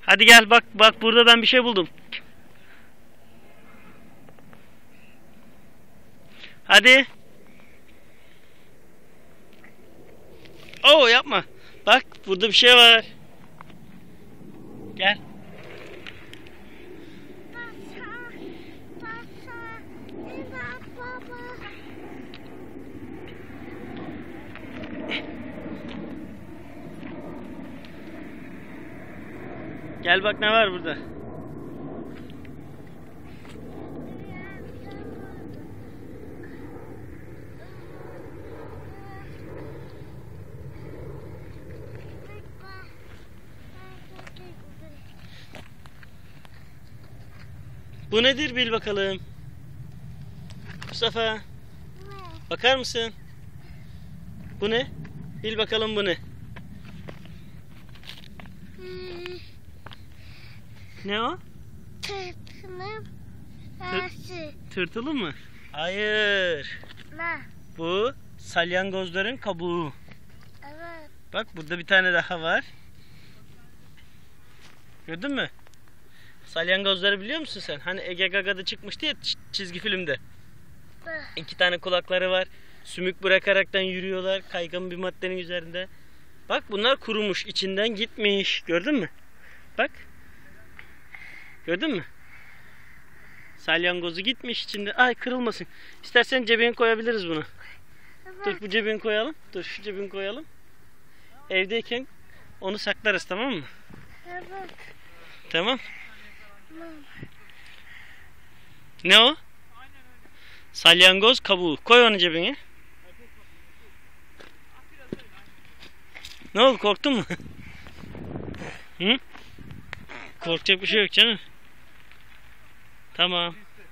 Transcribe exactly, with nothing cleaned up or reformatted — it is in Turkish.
Hadi gel bak bak burada ben bir şey buldum. Hadi. Oo yapma. Bak burada bir şey var. Gel. Gel bak ne var burada. Bu nedir bil bakalım. Mustafa. Bakar mısın? Bu ne? Bil bakalım bu ne? Hmm. Ne o? Tırtılım. Nasıl? Tırtılı mı? Hayır. Ne? Bu salyangozların kabuğu. Evet. Bak burada bir tane daha var. Gördün mü? Salyangozları biliyor musun sen? Hani Ege Gaga'da çıkmıştı ya çizgi filmde. İki tane kulakları var. Sümük bırakaraktan yürüyorlar kaygan bir maddenin üzerinde. Bak bunlar kurumuş, içinden gitmiş. Gördün mü? Bak. Gördün mü? Salyangozu gitmiş içinde. Ay kırılmasın. İstersen cebine koyabiliriz bunu. Evet. Dur bu cebine koyalım. Dur şu cebine koyalım. Evdeyken onu saklarız, tamam mı? Evet. Tamam. Tamam. Ne o? Salyangoz kabuğu. Koy onu cebine. Ne oldu, korktun mu? Hı? Korkacak bir şey yok canım. Tamam.